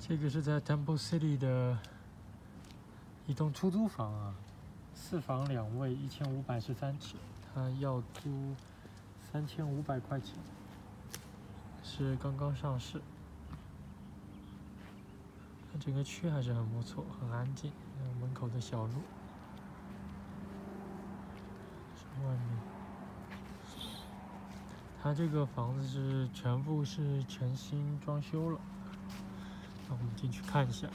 这个是在 Temple City 的一栋出租房啊，4房2卫，1513尺，他要租3500块钱，是刚刚上市。它整个区还是很不错，很安静，门口的小路，是外面。它这个房子是全部是全新装修了。那我们进去看一下，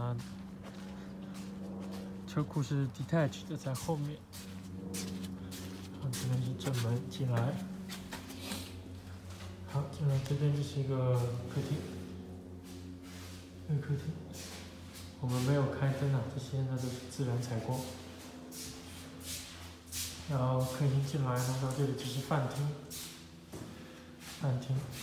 车库是 detached 的，在后面。这边是正门进来，好，进来这边就是一个客厅，客厅，我们没有开灯啊，这些呢都是自然采光。然后客厅进来呢，到这里就是饭厅，饭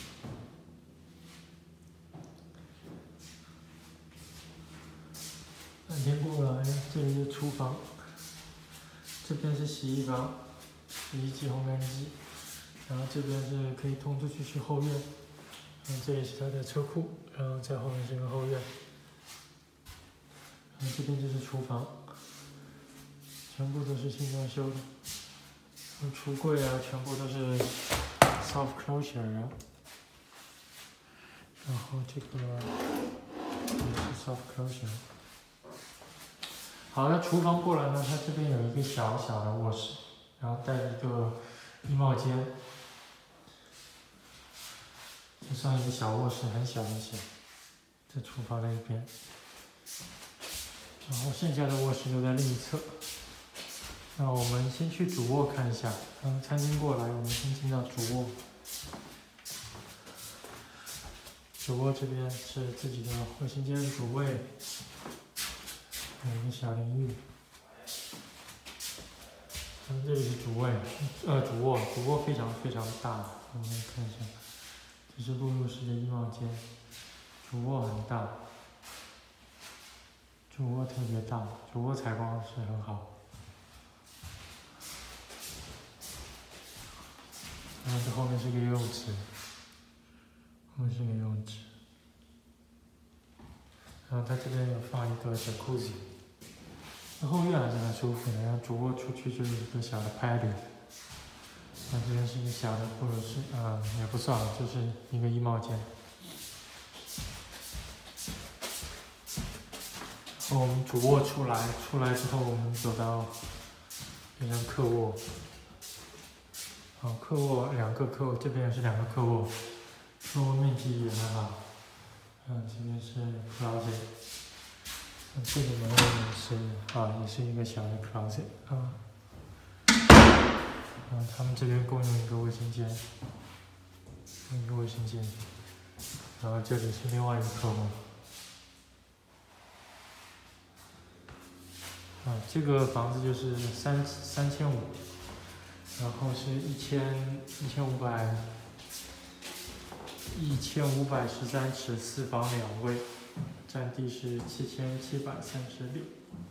厅过来，这里是厨房，这边是洗衣房、洗衣机、烘干机，然后这边是可以通出去后院，这里是它的车库，然后在后面是个后院，然后这边就是厨房，全部都是新装修的，橱柜啊全部都是 soft closure 啊，然后这个也是 soft closure。好，那厨房过来呢，它这边有一个小小的卧室，然后带一个衣帽间，就上一个小卧室，很小很小，在厨房那一边，然后剩下的卧室都在另一侧。那我们先去主卧看一下，餐厅过来，我们先进到主卧。主卧这边是自己的卫生间、主卫，有一个小淋浴。这里是主卫，主卧非常非常大，我们看一下，这是录入式的衣帽间，主卧很大，主卧特别大，主卧采光是很好。然后这后面是个游泳池，然后它这边有放一个jacuzzi，后院还是很舒服的。然后主卧出去就是一个小的patio，这边是一个小的哺乳室，也不算，就是一个衣帽间。然后我们主卧出来之后，我们走到变成客卧。客卧2个客卧，这边也是2个客卧，客卧面积也很好。这边是 closet， 这个门也是一个小的 closet 他们这边共用一个卫生间，然后这里是另外一个客卧。这个房子就是3500。然后是1513尺，4房2卫，占地是7736。